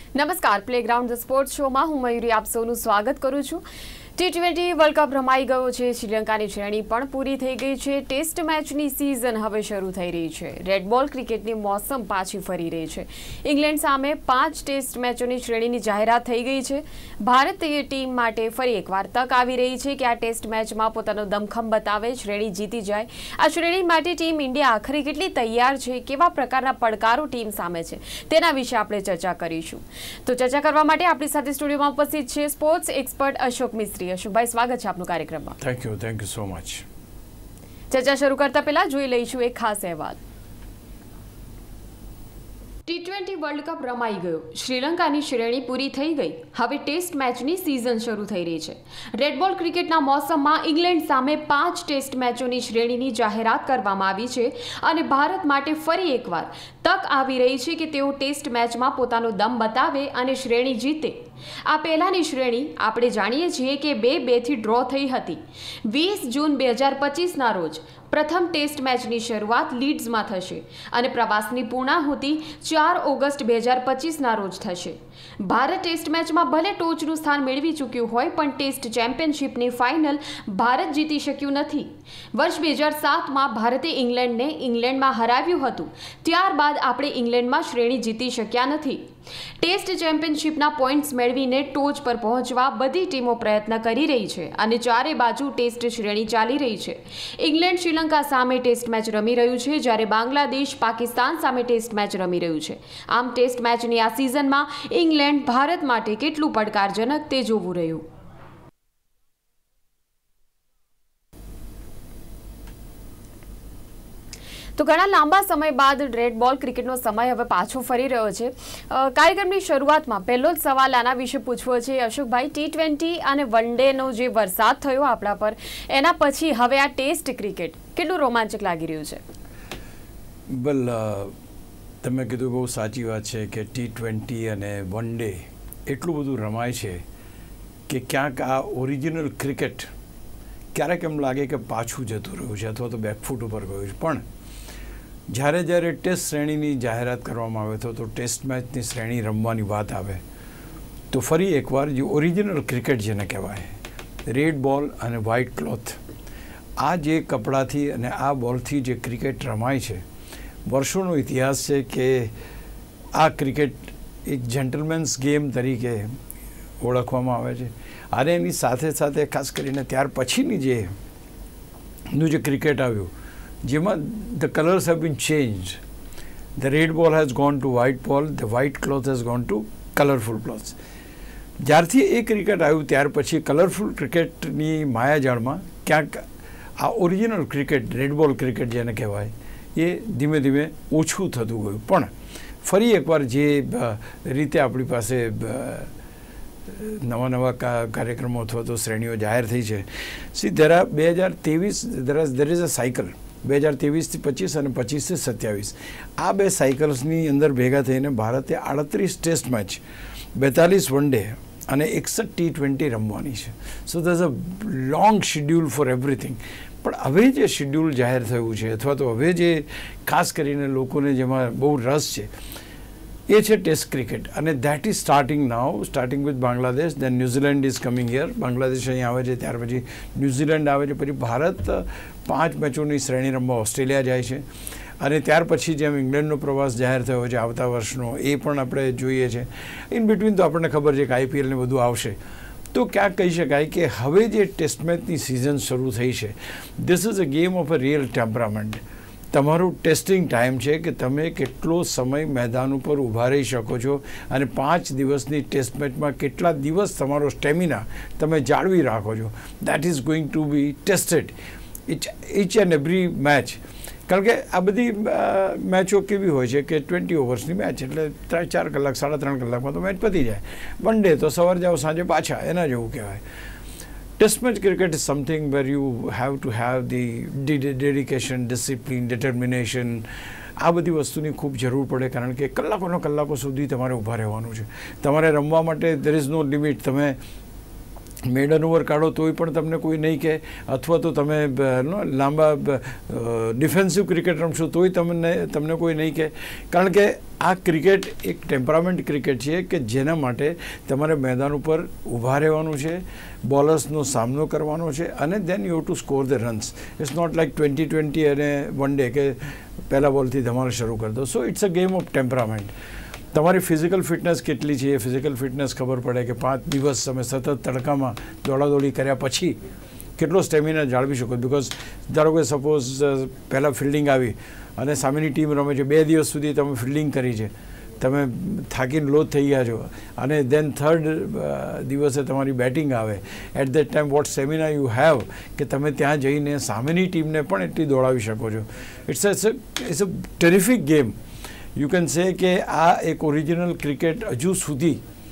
નમસ્કાર, playground the sports શોમાં હું મયુરી આપ સૌનું સ્વાગત કરું છું। T20 વર્લ્ડ કપ રમાઈ ગયો છે। શ્રીલંકાની શ્રેણી પણ પૂરી થઈ ગઈ છે। ટેસ્ટ મેચની સીઝન હવે શરૂ થઈ રહી છે। રેડ બોલ ક્રિકેટની મોસમ પાછી ફરી રહી છે। ઇંગ્લેન્ડ સામે 5 ટેસ્ટ મેચોની શ્રેણીની જાહેરાત થઈ ગઈ છે। ભારતીય ટીમ માટે ફરી એકવાર તક આવી રહી છે કે આ ટેસ્ટ મેચમાં પોતાનો દમખમ બતાવે, શ્રેણી જીતી જાય। આ શ્રેણી માટે ટીમ ઇન્ડિયા આખરે કેટલી તૈયાર છે, કેવા પ્રકારના પડકારો ટીમ સામે છે, તેના વિશે આપણે ચર્ચા કરીશું। તો ચર્ચા કરવા માટે આપણી સાથે સ્ટુડિયોમાં ઉપસ્થિત છે સ્પોર્ટ્સ એક્સપર્ટ અશોક મિસ્ત્રી। અશોકભાઈ, સ્વાગત છે આપનું કાર્યક્રમમાં। Thank you so much. ચર્ચા શરૂ કરતા પહેલા જોઈ લઈશું એક ખાસ અહેવાલ। T20 વર્લ્ડ કપ રમાઈ ગયો। શ્રીલંકાની શ્રેણી પૂરી થઈ ગઈ। હવે ટેસ્ટ મેચની સીઝન શરૂ થઈ રહી છે। રેડ બોલ ક્રિકેટના મોસમમાં ઇંગ્લેન્ડ સામે 5 ટેસ્ટ મેચોની શ્રેણીની જાહેરાત કરવામાં આવી છે અને ભારત માટે ફરી એકવાર તક આવી રહી છે કે તેઓ ટેસ્ટ મેચમાં પોતાનો દમ બતાવે અને શ્રેણી જીતે। આ પહેલાની શ્રેણી આપણે જાણીએ છીએ કે 2-2થી ડ્રો થઈ હતી। 20 જૂન 2025ના રોજ પ્રથમ ટેસ્ટ મેચની શરૂઆત લીડ્સમાં થશે અને પ્રવાસની પૂર્ણાહુતિ 4 ઓગસ્ટ 2025ના રોજ થશે। ભારત ટેસ્ટ મેચમાં ભલે ટોચનું સ્થાન મેળવી ચૂક્યું હોય, પણ ટેસ્ટ ચેમ્પિયનશિપની ફાઇનલ ભારત જીતી શક્યું નથી। વર્ષ 2007માં ભારતે ઇંગ્લેન્ડને ઇંગ્લેન્ડમાં હરાવ્યું હતું। ત્યારબાદ આપણે ઇંગ્લેન્ડમાં શ્રેણી જીતી શક્યા નથી। ટેસ્ટ ચેમ્પિયનશિપના પોઈન્ટ્સ મેળવીને ટોચ પર પહોંચવા બધી ટીમો પ્રયત્ન કરી રહી છે અને ચારે બાજુ ટેસ્ટ શ્રેણી ચાલી રહી છે। ઇંગ્લેન્ડ શ્રીલંકા સામે ટેસ્ટ મેચ રમી રહ્યું છે, જ્યારે બાંગ્લાદેશ પાકિસ્તાન સામે ટેસ્ટ મેચ રમી રહ્યું છે। આમ ટેસ્ટ મેચની આ સિઝનમાં ઇંગ્લેન્ડ ભારત માટે કેટલું પડકારજનક તે જોવું રહ્યું। તો ઘણા લાંબા સમય બાદ રેડ બોલ ક્રિકેટનો સમય હવે પાછો ફરી રહ્યો છે। કાર્યક્રમની શરૂઆતમાં પહેલો જ સવાલ આના વિશે પૂછવો છે અશોકભાઈ, T20 અને વન ડેનો જે વરસાદ થયો આપણા પર, એના પછી હવે આ ટેસ્ટ ક્રિકેટ કેટલું રોમાંચક લાગી રહ્યું છે? વેલ, તમે કીધું બહુ સાચી વાત છે કે T20 અને વન ડે એટલું બધું રમાય છે કે ક્યાંક આ ઓરિજિનલ ક્રિકેટ ક્યારેક એમ લાગે કે પાછું જતું રહ્યું છે અથવા તો બેકફૂટ ઉપર ગયું છે। પણ જ્યારે ટેસ્ટ શ્રેણીની જાહેરાત કરવામાં આવે તો ટેસ્ટ મેચની શ્રેણી રમવાની વાત આવે તો ફરી એકવાર જે ઓરિજિનલ ક્રિકેટ જેને કહેવાય, રેડ બોલ અને વ્હાઇટ ક્લોથ, આ જે કપડાથી અને આ બોલથી જે ક્રિકેટ રમાય છે, વર્ષોનો ઇતિહાસ છે કે આ ક્રિકેટ એક જેન્ટલમેન્સ ગેમ તરીકે ઓળખવામાં આવે છે। અને એની સાથે સાથે ખાસ કરીને ત્યાર પછીની જે ક્રિકેટ આવ્યું, જેમાં the colours have been change. The red ball has gone to white ball, the white cloth has gone to colourful clothes. જ્યારથી એ ક્રિકેટ આવ્યું ત્યાર પછી કલરફુલ ક્રિકેટની માયાજાળમાં ક્યાંક આ original cricket, red ball cricket જેને કહેવાય, એ ધીમે ધીમે ઓછું થતું ગયું। પણ ફરી એકવાર જે રીતે આપણી પાસે નવા કાર્યક્રમો અથવા તો શ્રેણીઓ જાહેર થઈ છે, see there are 2023 there is a cycle, 2023થી 25 અને 25થી 27, આ બે સાયકલ્સની અંદર ભેગા થઈને ભારતે 38 ટેસ્ટ મેચ, 42 વન ડે અને 61 T20 રમવાની છે। So there is a long schedule for everything. પણ હવે જે શેડ્યુલ જાહેર થયું છે અથવા તો હવે જે ખાસ કરીને લોકોને જેમાં બહુ રસ છે એ છે ટેસ્ટ ક્રિકેટ, અને that is starting now, starting with Bangladesh, then New Zealand is coming here. Bangladesh અહીં આવે છે, ત્યાર પછી ન્યૂઝીલેન્ડ આવે છે, પછી ભારત 5 મેચોની શ્રેણી રમવા ઓસ્ટ્રેલિયા જાય છે, અને ત્યાર પછી જેમ ઇંગ્લેન્ડનો પ્રવાસ જાહેર થયો છે આવતા વર્ષનો, એ પણ આપણે જોઈએ છે। ઇન બિટવીન તો આપણને ખબર છે કે IPL ને બધું આવશે। તો ક્યાંક કહી શકાય કે હવે જે ટેસ્ટ મેચની સિઝન શરૂ થઈ છે, this is a game of a real temperament. તમારું ટેસ્ટિંગ ટાઈમ છે કે તમે કેટલો સમય મેદાન ઉપર ઊભા રહી શકો છો અને 5 દિવસની ટેસ્ટ મેચમાં કેટલા દિવસ તમારો સ્ટેમિના તમે જાળવી રાખો છો। That is going to be tested each and every match. કારણ કે આ બધી મેચો કેવી હોય છે કે 20 ઓવર્સની મેચ, એટલે 4 કલાક 3.5 કલાકમાં તો મેચ પતી જાય। વન ડે તો સવાર જાઓ સાંજે પાછા, એના જેવું કહેવાય। Test match cricket is something where you have to have the dedication, discipline, determination. આ બધી વસ્તુની ખૂબ જરૂર પડે, કારણ કે કલાકો સુધી તમારે ઊભા રહેવાનું છે। તમારે રમવા માટે there is no limit। તમે મેડન ઓવર કાઢો તોય પણ તમને કોઈ નહીં કહે, અથવા તો તમે લાંબા ડિફેન્સિવ ક્રિકેટ રમશો તોય તમને કોઈ નહીં કહે. કારણ કે આ ક્રિકેટ એક ટેમ્પરામેન્ટ ક્રિકેટ છે કે જેના માટે તમારે મેદાન ઉપર ઊભા રહેવાનું છે, બોલર્સનો સામનો કરવાનો છે, અને then you have to score the runs. It's not like 20-20 અને વન ડે કે પહેલા બોલથી ધમાલ શરૂ કરી દો. So it's a game of temperament. તમારી ફિઝિકલ ફિટનેસ કેટલી છે એ ફિઝિકલ ફિટનેસ ખબર પડે કે 5 દિવસ તમે સતત તડકામાં દોડાદોડી કર્યા પછી કેટલો સ્ટેમિના જાળવી શકો. બિકોઝ ધારો કે સપોઝ પહેલાં ફિલ્ડિંગ આવી અને સામેની ટીમ રમે છે, 2 દિવસ સુધી તમે ફિલ્ડિંગ કરી છે, તમે થાકીને લોથ થઈ ગયા છો, અને દેન થર્ડ દિવસે તમારી બેટિંગ આવે. At that time what stamina you have કે તમે ત્યાં જઈને સામેની ટીમને પણ એટલી દોડાવી શકો છો. It's a terrific game. You can say કે આ એક ઓરિજિનલ ક્રિકેટ હજુ સુધી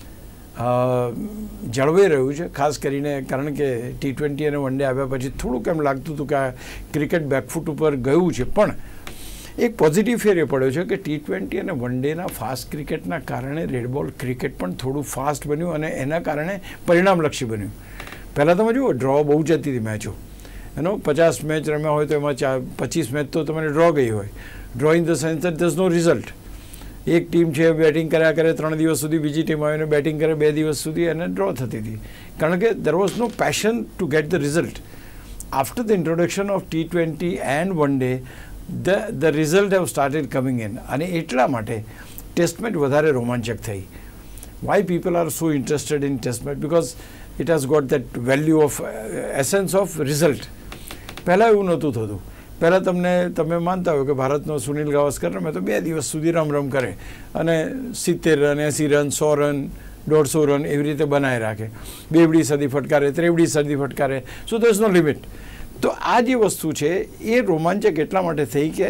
જળવાઈ રહ્યું છે, ખાસ કરીને કારણ કે T20 અને વન ડે આવ્યા પછી થોડુંક એમ લાગતું હતું કે આ ક્રિકેટ બેકફૂટ ઉપર ગયું છે. પણ એક પોઝિટિવ ફેર એ પડ્યો છે કે T20 અને વન ડેના ફાસ્ટ ક્રિકેટના કારણે રેડ બોલ ક્રિકેટ પણ થોડું ફાસ્ટ બન્યું અને એના કારણે પરિણામલક્ષી બન્યું. પહેલાં તમે જુઓ ડ્રો બહુ જતી હતી મેચો, 50 મેચ રમ્યા હોય તો એમાં 25 મેચ તો તમને ડ્રો ગઈ હોય. Draw in the sense that there no result. એક ટીમ છે બેટિંગ કર્યા કરે 3 દિવસ સુધી, બીજી ટીમ આવીને બેટિંગ કરે 2 દિવસ સુધી, અને ડ્રો થતી હતી. કારણ કે there was no passion to get the result. After the introduction of T20 and one day the result have started coming in, અને એટલા માટે ટેસ્ટ મેચ વધારે રોમાંચક થઈ. Why people are so interested in test match? Because it has got that value of essence of result. પહેલાં એવું નહોતું થતું. પહેલાં તમે માનતા હોય કે ભારતનો સુનિલ ગાવસ્કર રમે તો 2 દિવસ સુધી રમ કરે અને 70 રન 80 રન 100 રન 150 રન એવી રીતે બનાવી રાખે. બેવડી સદી ફટકારે, ત્રેવડી સદી ફટકારે. સો there is no limit. તો આ જે વસ્તુ છે એ રોમાંચક એટલા માટે થઈ કે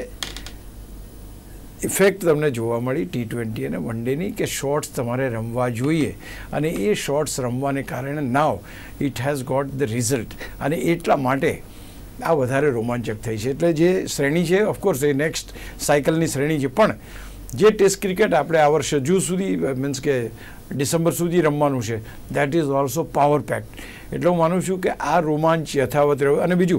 ઇફેક્ટ તમને જોવા મળી T20 અને વન ડેની કે શોર્ટ્સ તમારે રમવા જોઈએ, અને એ શોર્ટ્સ રમવાને કારણે now it has got the result, અને એટલા માટે આ વધારે રોમાંચક થઈ છે. એટલે જે શ્રેણી છે ઓફકોર્સ એ નેક્સ્ટ સાયકલની શ્રેણી છે, પણ જે ટેસ્ટ ક્રિકેટ આપણે આ વર્ષે જૂન સુધી મીન્સ કે ડિસેમ્બર સુધી રમવાનું છે, that is also power packed. એટલે હું માનું છું કે આ રોમાંચ યથાવત રહ્યો. અને બીજું,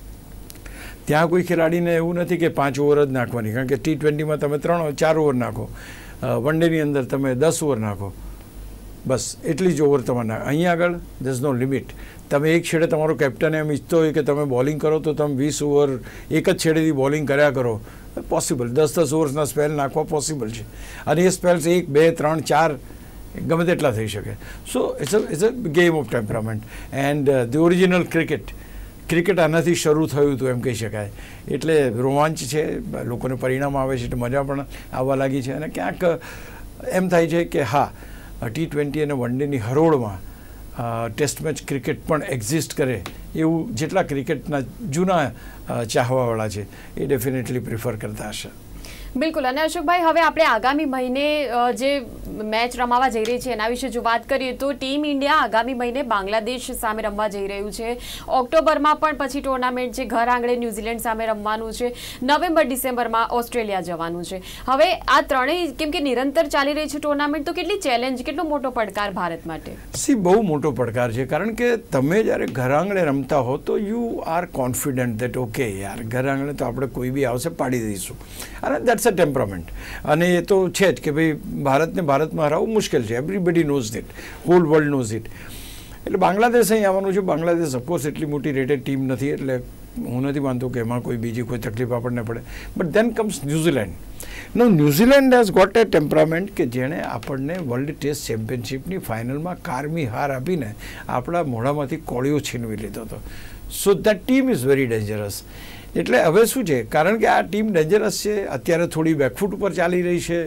ત્યાં કોઈ ખેલાડીને એવું નથી કે 5 ઓવર જ નાખવાની, કારણ કે T20માં તમે 3-4 ઓવર નાખો, વન ડેની અંદર તમે 10 ઓવર નાખો, બસ એટલી જ ઓવર તમારે નાખો. અહીંયા આગળ there is no limit. તમે એક છેડે તમારો કેપ્ટન એમ ઈચ્છતો હોય કે તમે બોલિંગ કરો તો તમે 20 ઓવર એક જ છેડેથી બોલિંગ કર્યા કરો, પોસિબલ. 10-10 ઓવર્સના સ્પેલ નાખવા પોસિબલ છે, અને એ સ્પેલ્સ 1, 2, 3, 4 ગમે તેટલા થઈ શકે. So it's a game of temperament and the original cricket આનાથી શરૂ થયું હતું એમ કહી શકાય. એટલે રોમાંચ છે, લોકોને પરિણામ આવે છે એટલે મજા પણ આવવા લાગી છે. અને ક્યાંક એમ થાય છે કે હા, T20 અને વન ડેની હરોળમાં ટેસ્ટ મેચ ક્રિકેટ પણ એક્ઝિસ્ટ કરે એવું જેટલા ક્રિકેટના જૂના ચાહવાવાળા છે એ ડેફિનેટલી પ્રિફર કરતા હશે. બિલકુલ. અને અશોકભાઈ, હવે આપણે આગામી મહિને જે મેચ રમાવા જઈ રહી છે એના વિશે જો વાત કરીએ તો ટીમ ઇન્ડિયા આગામી મહિને બાંગ્લાદેશ સામે રમવા જઈ રહ્યું છે. ઓક્ટોબરમાં પણ પછી ટુર્નામેન્ટ છે, ઘર આંગણે ન્યૂઝીલેન્ડ સામે રમવાનું છે, નવેમ્બર-ડિસેમ્બરમાં ઓસ્ટ્રેલિયા જવાનું છે. હવે આ ત્રણેય કેમ કે નિરંતર ચાલી રહી છે ટુર્નામેન્ટ, તો કેટલી ચેલેન્જ, કેટલો મોટો પડકાર ભારત માટે? બહુ મોટો પડકાર છે, કારણ કે તમે જ્યારે ઘર આંગણે રમતા હો તો you are confident that okay યાર, ઘર આંગણે તો આપણે કોઈ બી આવશે પાડી દઈશું, અને દેટ્સ અ ટેમ્પરામેન્ટ. અને એ તો છે જ કે ભાઈ ભારતમાં હરાવવું મુશ્કેલ છે. Everybody knows it, whole world knows it. એટલે બાંગ્લાદેશ અહીં આવવાનું છે. બાંગ્લાદેશ ઓફકોર્સ એટલી મોટી રેટેડ ટીમ નથી, એટલે હું નથી માનતો કે એમાં કોઈ બીજી કોઈ તકલીફ આપણને પડે. But then comes New Zealand. New Zealand has got a temperament કે જેણે આપણને વર્લ્ડ ટેસ્ટ ચેમ્પિયનશિપની ફાઇનલમાં કારમી હાર આપીને આપણા મોઢામાંથી કોળીઓ છીનવી લીધો હતો. So that team is very dangerous. એટલે હવે શું છે, કારણ કે આ ટીમ ડેન્જરસ છે, અત્યારે થોડી બેકફૂટ ઉપર ચાલી રહી છે,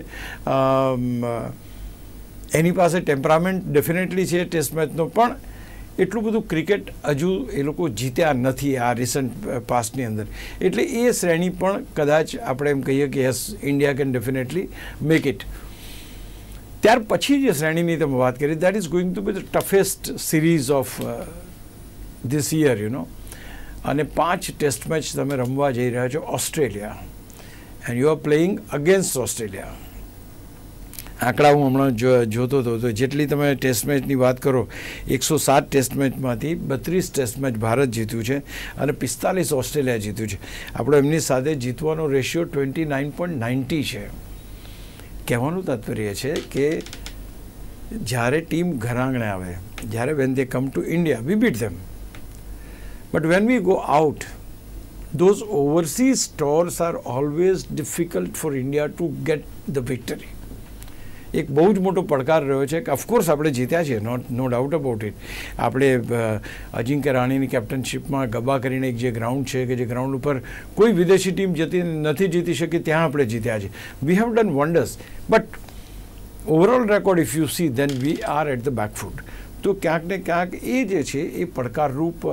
એની પાસે ટેમ્પરામેન્ટ ડેફિનેટલી છે ટેસ્ટ મેચનો, પણ એટલું બધું ક્રિકેટ હજુ એ લોકો જીત્યા નથી આ રિસન્ટ પાસ્ટની અંદર. એટલે એ શ્રેણી પણ કદાચ આપણે એમ કહીએ કે yes, India can definitely make it. ત્યાર પછી જે શ્રેણીની તમે વાત કરી, that is going to be the toughest series of this year અને 5 ટેસ્ટ મેચ તમે રમવા જઈ રહ્યા છો Australia, and you are playing against Australia. આંકડા હું હમણાં જોતો હતો તો જેટલી તમે ટેસ્ટ મેચની વાત કરો 107 ટેસ્ટ મેચમાંથી 32 ટેસ્ટ મેચ ભારત જીત્યું છે અને 45 ઓસ્ટ્રેલિયા જીત્યું છે. આપણો એમની સાથે જીતવાનો રેશિયો 29.90 છે. કહેવાનું તાત્પર્ય છે કે જ્યારે ટીમ ઘર આંગણે આવે, જ્યારે when they come to India we beat them, but when we go out those overseas tours are always difficult for India to get the victory. એક બહુ જ મોટો પડકાર રહ્યો છે કે ઓફકોર્સ આપણે જીત્યા છીએ, નો ડાઉટ અબાઉટ ઇટ. આપણે અજિંક્ય રાણીની કેપ્ટનશીપમાં ગબ્બા કરીને એક જે ગ્રાઉન્ડ છે કે જે ગ્રાઉન્ડ ઉપર કોઈ વિદેશી ટીમ નથી જીતી શકી, ત્યાં આપણે જીત્યા છે. We have done wonders, but overall record if you see then we are at the back foot. તો ક્યાંક ને ક્યાંક એ જે છે એ પડકારરૂપ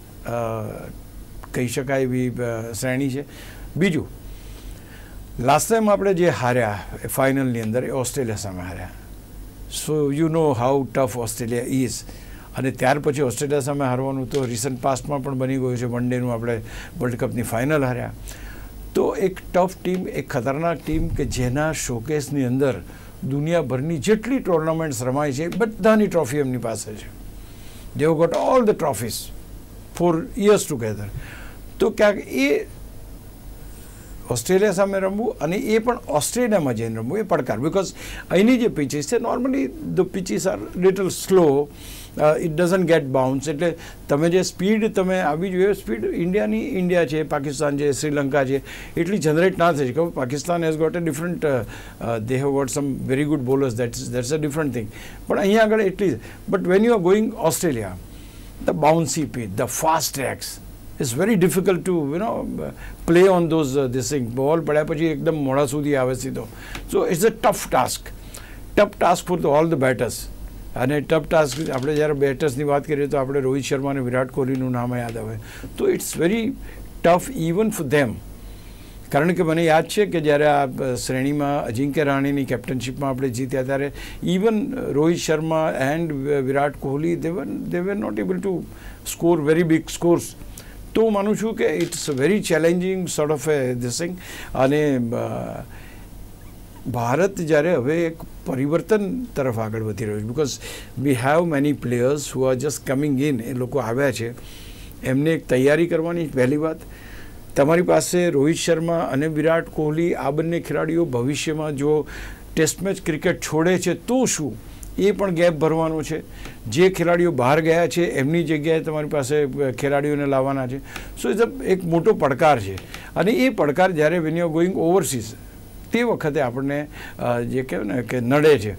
કહી શકાય એવી શ્રેણી છે. બીજું, લાસ્ટ ટાઈમ આપણે જે હાર્યા ફાઇનલની અંદર એ ઓસ્ટ્રેલિયા સામે હાર્યા. So you know how tough Australia is. અને ત્યાર પછી ઓસ્ટ્રેલિયા સામે હારવાનું તો રિસન્ટ પાસ્ટમાં પણ બની ગયું છે. વન ડેનું આપણે વર્લ્ડ કપની ફાઇનલ હાર્યા. તો એક ટફ ટીમ, એક ખતરનાક ટીમ કે જેના શોકેસની અંદર દુનિયાભરની જેટલી ટુર્નામેન્ટ્સ રમાય છે બધાની ટ્રોફી એમની પાસે છે. They have got all the trophies for years together. તો ક્યાંક એ ઓસ્ટ્રેલિયા સામે રમવું અને એ પણ ઓસ્ટ્રેલિયામાં જઈને રમવું એ પડકાર. બિકોઝ અહીંની જે પિચીસ છે normally the pitches are little slow, it doesn't get bounce. એટલે તમે જે સ્પીડ તમે આવી જોઈએ, સ્પીડ ઇન્ડિયા છે, પાકિસ્તાન છે, શ્રીલંકા છે, એટલી જનરેટ ના થઈ શકે. Pakistan has got a different, they have got some very good bowlers, that's a different thing. પણ અહીંયા આગળ એટલી, but when you are going Australia, the bouncy pitch, the fast tracks, it's very difficult to play on those this thing. બોલ પડ્યા પછી એકદમ મોડા સુધી આવે સીધો. So it's a tough task for all the batters. અને ટફ ટાસ્ક, આપણે જ્યારે બેટર્સની વાત કરીએ તો આપણે રોહિત શર્મા અને વિરાટ કોહલીનું નામ યાદ આવે. તો it's very tough even for them. કારણ કે મને યાદ છે કે જ્યારે આ શ્રેણીમાં અજિંક્ય રાણીની કેપ્ટનશીપમાં આપણે જીત્યા ત્યારે even Rohit Sharma and Virat Kohli they were not able to score very big scores. તો હું માનું છું કે it's very challenging sort of a this thing. અને ભારત જ્યારે હવે એક પરિવર્તન તરફ આગળ વધી રહ્યું છે, because we have many players who are just coming in. એ લોકો આવ્યા છે, એમને એક તૈયારી કરવાની. પહેલી વાત, તમારી પાસે રોહિત શર્મા અને વિરાટ કોહલી આ બંને ખેલાડીઓ ભવિષ્યમાં જો ટેસ્ટ મેચ ક્રિકેટ છોડે છે તો શું, એ પણ ગેપ ભરવાનો છે. જે ખેલાડીઓ બહાર ગયા છે એમની જગ્યાએ તમારી પાસે ખેલાડીઓને લાવવાના છે. સો એક મોટો પડકાર છે. અને એ પડકાર જ્યારે when you are going overseas તે વખતે આપણને જે કહેવાય ને કે નડે છે.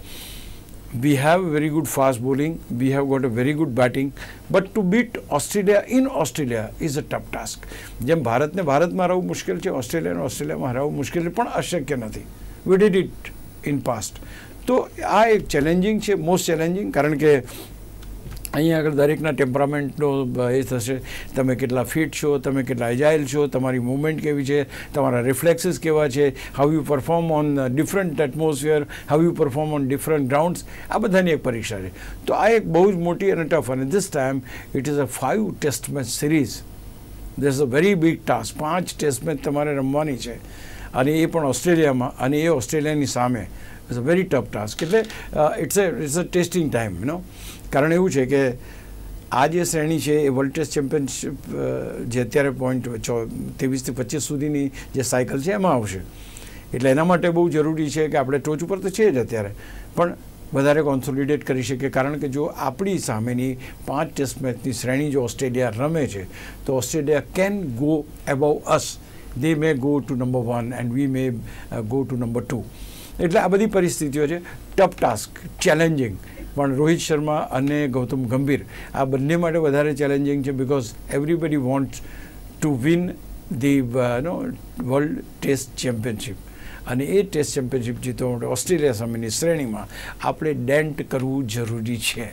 We have very good fast bowling, we have got a very good batting, but to beat Australia in Australia is a tough task. જેમ ભારતને ભારતમાં હરાવવું મુશ્કેલ છે, ઓસ્ટ્રેલિયામાં હરાવવું મુશ્કેલ છે, પણ અશક્ય નથી. We did it in past. તો આ એક ચેલેન્જિંગ છે, મોસ્ટ ચેલેન્જિંગ. કારણ કે અહીંયા આગળ દરેકના ટેમ્પરામેન્ટનો એ થશે. તમે કેટલા ફિટ છો, તમે કેટલા એજાઇલ છો, તમારી મૂવમેન્ટ કેવી છે, તમારા રિફ્લેક્સીસ કેવા છે, how you perform on different atmosphere, how you perform on different grounds. આ બધાની એક પરીક્ષા છે. તો આ એક બહુ જ મોટી અને ટફ. અને this time it is a 5 test match series. This a very big task. 5 test match તમારે રમવાની છે, અને એ પણ ઓસ્ટ્રેલિયામાં, અને એ ઓસ્ટ્રેલિયાની સામે. It's a very tough task. એટલે ઇટ્સ અ ટેસ્ટિંગ ટાઈમ. કારણ એવું છે કે આ જે શ્રેણી છે એ વર્લ્ડ ટેસ્ટ ચેમ્પિયનશિપ જે અત્યારે પોઈન્ટ 23 થી 25 સુધીની જે સાયકલ છે એમાં આવશે. એટલે એના માટે બહુ જરૂરી છે કે આપણે ટોચ ઉપર તો છે જ અત્યારે, પણ વધારે કોન્સોલિડેટ કરી શકીએ. કારણ કે જો આપણી સામેની 5 ટેસ્ટ મેચની શ્રેણી જો ઓસ્ટ્રેલિયા રમે છે તો Australia can go above us. They may go to number 1 and we may go to number 2. એટલે આ બધી પરિસ્થિતિઓ છે. Tough task, challenging. પણ રોહિત શર્મા અને ગૌતમ ગંભીર આ બંને માટે વધારે ચેલેન્જિંગ છે. Because everybody wants to win the world test championship. અને એ ટેસ્ટ ચેમ્પિયનશિપ જીતવા માટે ઓસ્ટ્રેલિયા સામેની શ્રેણીમાં આપણે ડેન્ટ કરવું જરૂરી છે.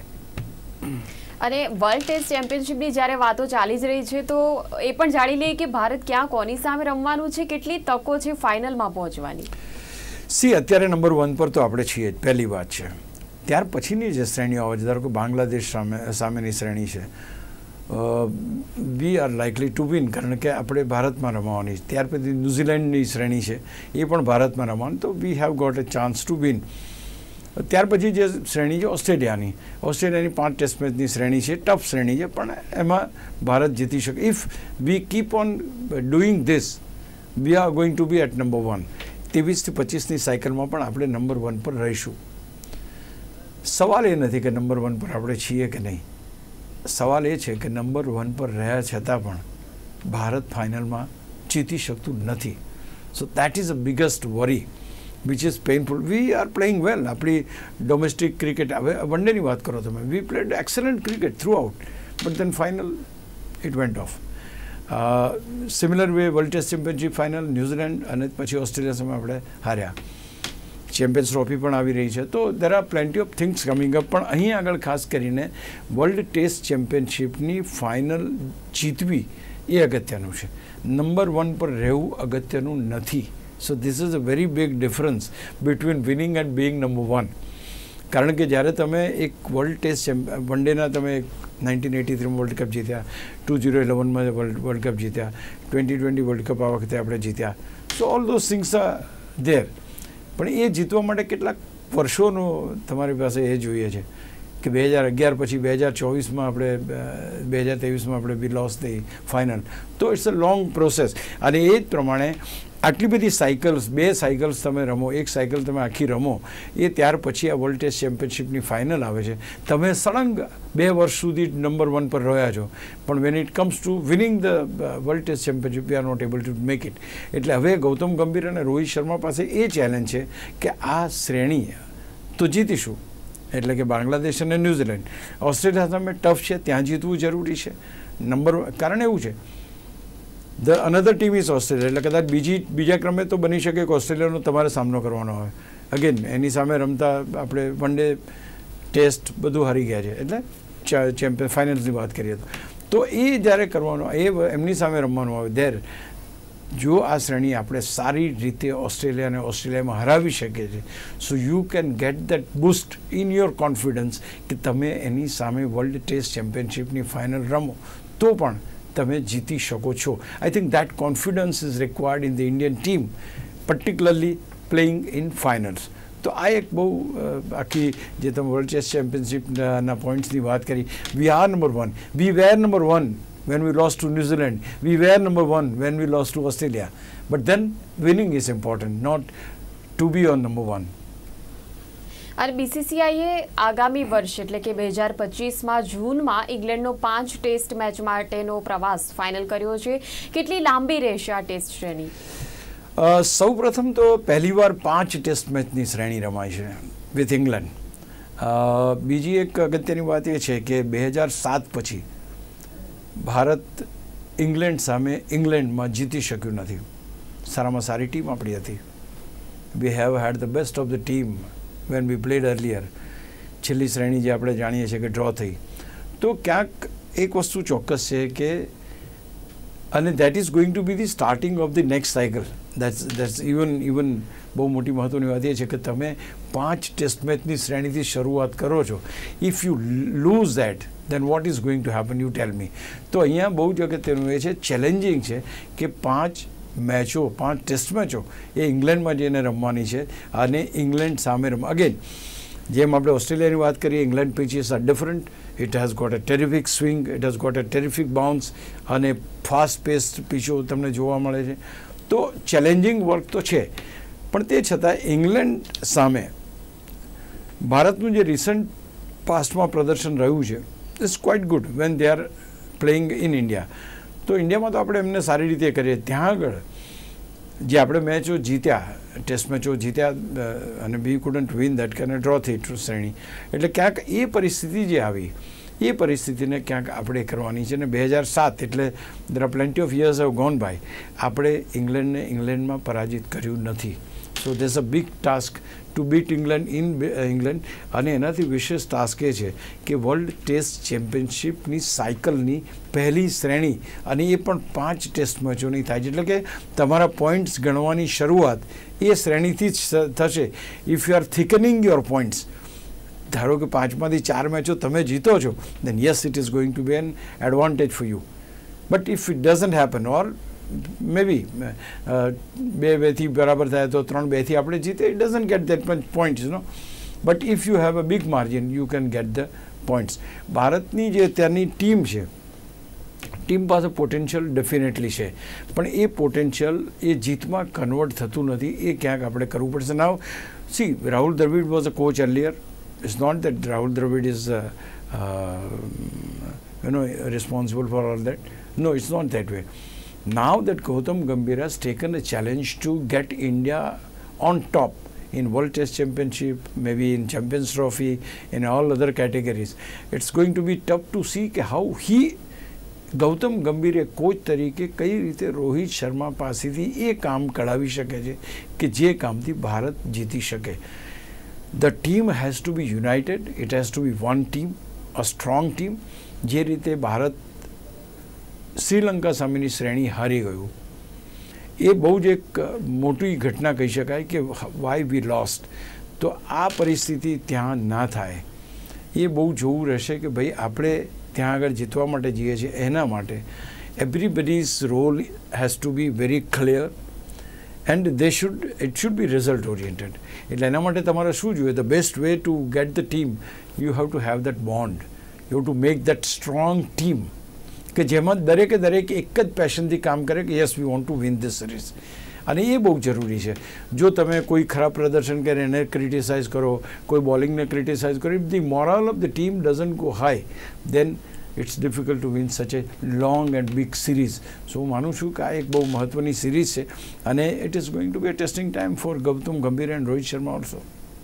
અને વર્લ્ડ ટેસ્ટ ચેમ્પિયનશિપની જ્યારે વાતો ચાલી જ રહી છે તો એ પણ જાણી લઈએ કે ભારત ક્યાં કોની સામે રમવાનું છે, કેટલી તકો છે ફાઇનલમાં પહોંચવાની. અત્યારે નંબર 1 પર તો આપણે છીએ જ, પહેલી વાત છે. ત્યાર પછીની જે શ્રેણીઓ આવે છે, ધારો કે બાંગ્લાદેશ સામેની શ્રેણી છે, we are likely to win, કારણ કે આપણે ભારતમાં રમવાની. ત્યાર પછી ન્યૂઝીલેન્ડની શ્રેણી છે, એ પણ ભારતમાં રમવાની. તો we have got a chance to win. ત્યાર પછી જે શ્રેણી છે ઓસ્ટ્રેલિયાની 5 ટેસ્ટ મેચની શ્રેણી છે, ટફ શ્રેણી છે, પણ એમાં ભારત જીતી શકે. If we keep on doing this we are going to be at number 1. 23 થી 25ની સાયકલમાં પણ આપણે નંબર 1 પર રહીશું. સવાલ એ નથી કે નંબર 1 પર આપણે છીએ કે નહીં. સવાલ એ છે કે નંબર 1 પર રહ્યા છતાં પણ ભારત ફાઇનલમાં જીતી શકતું નથી. So that is a biggest worry which is painful. We are playing well. આપણી ડોમેસ્ટિક ક્રિકેટ, હવે વન ડેની વાત કરો તમે, we played excellent cricket throughout, but then final it went off. Similar way world test championship final New Zealand અને પછી Australia સામે આપણે હાર્યા. ચેમ્પિયન્સ ટ્રોફી પણ આવી રહી છે. તો there are plenty of things coming up. પણ અહીં આગળ ખાસ કરીને વર્લ્ડ ટેસ્ટ ચેમ્પિયનશિપની ફાઇનલ જીતવી એ અગત્યનું છે. નંબર 1 પર રહેવું અગત્યનું નથી. So this is a very big difference between winning and being number 1. કારણ કે જ્યારે તમે એક વર્લ્ડ ટેસ્ટ વન ડેના તમે 1983 વર્લ્ડ કપ જીત્યા, 2011માં વર્લ્ડ કપ જીત્યા, 2020 વર્લ્ડ કપ આ વખતે આપણે જીત્યા. So all those things are there. પણ એ જીતવા માટે કેટલાક વર્ષોનું તમારી પાસે એ જોઈએ છે કે 2011 પછી 2024માં આપણે 2023માં આપણે બી લોસ થઈ ફાઇનલ. તો ઇટ્સ અ લોંગ પ્રોસેસ. અને એ જ પ્રમાણે આટલી બધી સાયકલ્સ, 2 સાયકલ્સ તમે રમો, 1 સાયકલ તમે આખી રમો, એ ત્યાર પછી આ વર્લ્ડ ટેસ્ટ ચેમ્પિયનશિપની ફાઇનલ આવે છે. તમે સળંગ 2 વર્ષ સુધી નંબર 1 પર રહ્યા છો, પણ when it comes to winning the world test championship we are not able to make it. એટલે હવે ગૌતમ ગંભીર અને રોહિત શર્મા પાસે એ ચેલેન્જ છે કે આ શ્રેણી તો જીતીશું, એટલે કે બાંગ્લાદેશ અને ન્યૂઝીલેન્ડ. ઓસ્ટ્રેલિયા સામે ટફ છે, ત્યાં જીતવું જરૂરી છે. કારણ એવું છે the another team is Australia, એટલે કદાચ બીજા ક્રમે તો બની શકે કે ઓસ્ટ્રેલિયાનો તમારે સામનો કરવાનો હોય. અગેન એની સામે રમતા આપણે વન ડે ટેસ્ટ બધું હારી ગયા છે, એટલે ચેમ્પિયન ફાઇનલ્સની વાત કરીએ તો એ જ્યારે કરવાનો, એમની સામે રમવાનું આવે ધેર, જો આ શ્રેણી આપણે સારી રીતે ઓસ્ટ્રેલિયામાં હરાવી શકીએ છીએ, so you can get that boost in your confidence કે તમે એની સામે વર્લ્ડ ટેસ્ટ ચેમ્પિયનશિપની ફાઇનલ રમો તો પણ તમે જીતી શકો છો. I think that confidence is required in the Indian team, particularly playing in finals. તો આ એક બહુ આખી જે તમે વર્લ્ડ ટેસ્ટ ચેમ્પિયનશિપના પોઈન્ટ્સની વાત કરી, we are number 1, we were number 1 when we lost to New Zealand, we were number 1 when we lost to Australia, but then winning is important, not to be on number 1. અને બીસીસીઆઈએ આગામી વર્ષ એટલે કે 2025માં જૂનમાં ઇંગ્લેન્ડનો 5 test match માટેનો પ્રવાસ final કર્યો છે. કેટલી લાંબી રહેશે આ ટેસ્ટ શ્રેણી? સૌ પ્રથમ તો પહેલીવાર 5 ટેસ્ટ મેચની શ્રેણી રમાય છે વિથ ઇંગ્લેન્ડ. બીજી એક અગત્યની વાત એ છે કે 2007 પછી ભારત ઇંગ્લેન્ડ સામે ઇંગ્લેન્ડમાં જીતી શક્યું નથી. સારામાં સારી ટીમ આપણી હતી. We have had the best of the team when we played earlier. છેલ્લી શ્રેણી જે આપણે જાણીએ છીએ કે ડ્રો થઈ. તો ક્યાંક એક વસ્તુ ચોક્કસ છે કે અને that is going to be the starting of the next cycle. That's even બહુ મોટી મહત્ત્વની વાત એ છે કે તમે 5 ટેસ્ટ મેચની શ્રેણીથી શરૂઆત કરો છો. If you lose that then what is going to happen, you tell me. તો અહીંયા બહુ જ અગત્યનું એ છે, ચેલેન્જિંગ છે કે 5 ટેસ્ટ મેચો એ ઇંગ્લેન્ડમાં જઈને રમવાની છે અને ઇંગ્લેન્ડ સામે અગેન જેમ આપણે ઓસ્ટ્રેલિયાની વાત કરીએ, England pitches are different. It has got a terrific swing, it has got a terrific bounce અને ફાસ્ટ પેસ્ડ પિચો તમને જોવા મળે છે. તો ચેલેન્જિંગ વર્ક તો છે, પણ તે છતાં ઇંગ્લેન્ડ સામે ભારતનું જે રિસન્ટ પાસ્ટમાં પ્રદર્શન રહ્યું છે is quite good when they are playing in India. તો ઇન્ડિયામાં તો આપણે એમને સારી રીતે કરીએ. ત્યાં આગળ જે આપણે મેચો જીત્યા, ટેસ્ટ મેચો જીત્યા અને વી કુડન્ટ વિન દેટ કે ડ્રો થઈ શ્રેણી, એટલે ક્યાંક એ પરિસ્થિતિ જે આવી એ પરિસ્થિતિને ક્યાંક આપણે કરવાની છે. અને 2007 એટલે there are plenty of years have gone by, આપણે ઇંગ્લેન્ડને ઇંગ્લેન્ડમાં પરાજિત કર્યું નથી. So there's a big task to beat England in England. અને એનાથી વિશેષ ટાસ્ક એ છે કે વર્લ્ડ ટેસ્ટ ચેમ્પિયનશિપની સાયકલની પહેલી શ્રેણી અને એ પણ 5 ટેસ્ટ મેચોની થાય છે. એટલે કે તમારા પોઈન્ટ્સ ગણવાની શરૂઆત એ શ્રેણીથી જ થશે. If you are thickening your points, ધારો કે 5માંથી 4 મેચો તમે જીતો છો, then yes it is going to be an advantage for you. But if it doesn't happen, or maybe 2-2 બરાબર થાય તો 3-2 આપણે જીતે, it doesn't get that much points, you know. But if you have a big margin you can get the points. ભારતની જે અત્યારની team છે, team પાસે પોટેન્શિયલ ડેફિનેટલી છે, પણ એ પોટેન્શિયલ એ જીતમાં કન્વર્ટ થતું નથી. એ ક્યાંક આપણે કરવું પડશે. Now see, Rahul Dravid was a coach earlier. It's not that Rahul Dravid is responsible for all that. No, it's not that way. Now that Gautam Gambhir has taken a challenge to get India on top in World Test Championship, maybe in Champions Trophy, in all other categories, it's going to be tough to see how he, Gautam ગંભીરે coach તરીકે કઈ રીતે રોહિત શર્મા પાસેથી એ કામ કઢાવી શકે છે કે જે કામથી ભારત જીતી શકે. The team has to be united. It has to be one team, a strong team. જે રીતે ભારત શ્રીલંકા સામેની શ્રેણી હારી ગયું, એ બહુ જ એક મોટી ઘટના કહી શકાય કે વાય વી લોસ્ટ. તો આ પરિસ્થિતિ ત્યાં ના થાય એ બહુ જોવું રહેશે કે ભાઈ આપણે ત્યાં આગળ જીતવા માટે જઈએ છીએ. એના માટે everybody's role has to be very clear and it should be result oriented. એટલે એના માટે તમારે શું જોઈએ? The best way to get the team, you have to have that bond. You have to make that strong team કે જેમાં દરેકે દરેક એક જ પેશનથી કામ કરે કે yes we want to win this series. અને એ બહુ જરૂરી છે. જો તમે કોઈ ખરાબ પ્રદર્શન કરે એને ક્રિટિસાઇઝ કરો, કોઈ બોલિંગને ક્રિટિસાઇઝ કરો, if the moral of the team doesn't go high, then it's difficult to win such a long and big series. સો હું માનું છું કે આ એક બહુ મહત્ત્વની સિરીઝ છે અને it is going to be a testing time for Gautam Gambhir and Rohit Sharma also.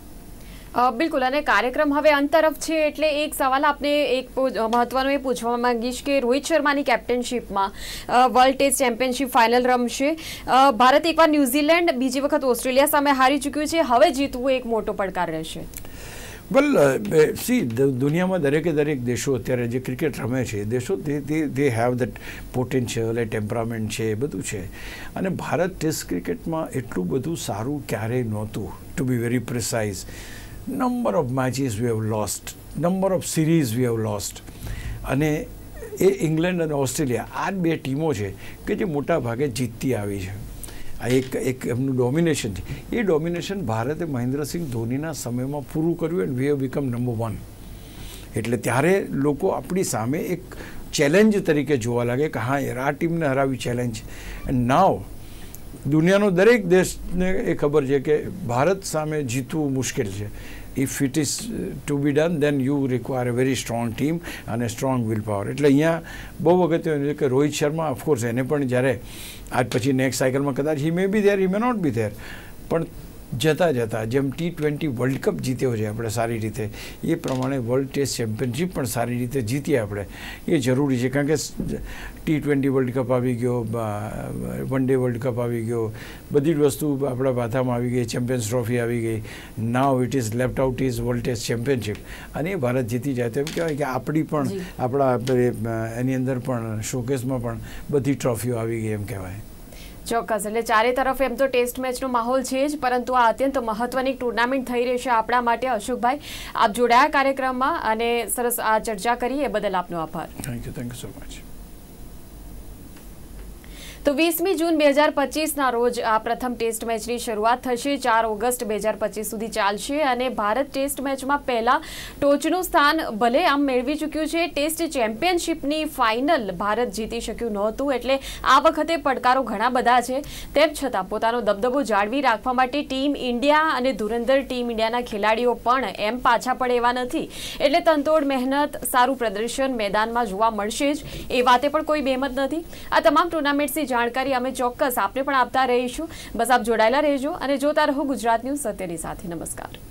બિલકુલ. અને કાર્યક્રમ હવે અંત તરફ છે એટલે એક સવાલ આપને એક મહત્વનો એ પૂછવા માંગીશ કે રોહિત શર્માની કેપ્ટનશીપમાં વર્લ્ડ ટેસ્ટ ચેમ્પિયનશિપ ફાઇનલ રમશે. ભારત એકવાર ન્યૂઝીલેન્ડ, બીજી વખત ઓસ્ટ્રેલિયા સામે હારી ચૂક્યું છે. હવે જીતવું એક મોટો પડકાર રહેશે. વેલ સી, દુનિયામાં દરેકે દરેક દેશો અત્યારે જે ક્રિકેટ રમે છે, દેશો દે હેવ દેટ પોટેન્શિયલ, એ ટેમ્પરામેન્ટ છે, એ બધું છે. અને ભારત ટેસ્ટ ક્રિકેટમાં એટલું બધું સારું ક્યારેય નહોતું. To be very precise, number of matches we have lost, number of series we have lost. અને એ ઇંગ્લેન્ડ અને ઓસ્ટ્રેલિયા આ બે ટીમો છે કે જે મોટા ભાગે જીતતી આવી છે. આ એક એમનું ડોમિનેશન છે. એ ડોમિનેશન ભારતે મહેન્દ્રસિંહ ધોનીના સમયમાં પૂરું કર્યું and we have become number 1. એટલે ત્યારે લોકો આપણી સામે એક ચેલેન્જ તરીકે જોવા લાગે કે હા યાર, આ ટીમને હરાવી ચેલેન્જ. એન્ડ નાવ દુનિયાનો દરેક દેશને એ ખબર છે કે ભારત સામે જીતવું મુશ્કેલ છે. If it is to be done then you require a very strong team અને સ્ટ્રોંગ વિલ પાવર. એટલે અહીંયા બહુ અગત્યનું છે કે રોહિત શર્મા, ઓફકોર્સ એને પણ જ્યારે આજ પછી નેક્સ્ટ સાયકલમાં કદાચ he may be there, he may not be there, પણ જતાં જતાં જેમ T20 વર્લ્ડ કપ જીત્યો છે આપણે સારી રીતે, એ પ્રમાણે વર્લ્ડ ટેસ્ટ ચેમ્પિયનશિપ પણ સારી રીતે જીતીએ આપણે, એ જરૂરી છે. કારણ કે T20 વર્લ્ડ કપ આવી ગયો, વન ડે વર્લ્ડ કપ આવી ગયો, બધી જ વસ્તુ આપણા માથામાં આવી ગઈ, ચેમ્પિયન્સ ટ્રોફી આવી ગઈ. Now it is left out is world test championship. અને એ ભારત જીતી જાય તો એમ કહેવાય કે આપણી પણ આપણા એની અંદર પણ શોકેસમાં પણ બધી ટ્રોફીઓ આવી ગઈ એમ કહેવાય. ચોક્કસ. એટલે ચારે તરફ એમ તો ટેસ્ટ મેચનો માહોલ છે જ, પરંતુ આ અત્યંત મહત્વની ટુર્નામેન્ટ થઈ રહેશે આપણા માટે. અશોકભાઈ, આપ જોડાયા કાર્યક્રમમાં અને સરસ આ ચર્ચા કરી એ બદલ આપનો આભાર. Thank you so much. તો 20મી જૂન 2025ના રોજ આ પ્રથમ ટેસ્ટ મેચની શરૂઆત થશે. 4 ઓગસ્ટ 2025 સુધી ચાલશે અને ભારત ટેસ્ટ મેચમાં પહેલા ટોચનું સ્થાન ભલે આમ મેળવી ચૂક્યું છે, ટેસ્ટ ચેમ્પિયનશિપની ફાઇનલ ભારત જીતી શક્યું નહોતું. એટલે આ વખતે પડકારો ઘણા બધા છે. તેમ છતાં પોતાનો દબદબો જાળવી રાખવા માટે ટીમ ઇન્ડિયા અને ધુરંધર ટીમ ઇન્ડિયાના ખેલાડીઓ પણ એમ પાછા પડે એવા નથી. એટલે તનતોડ મહેનત, સારું પ્રદર્શન મેદાનમાં જોવા મળશે જ, એ વાતે પણ કોઈ બેમત નથી. આ તમામ ટુર્નામેન્ટ્સની જાણકારી અમે ચોક્કસ આપને પણ આપતા રહીશું. બસ આપ જોડાયેલા રહેજો અને જોતા રહો ગુજરાત ન્યૂઝ સત્યની સાથે. નમસ્કાર.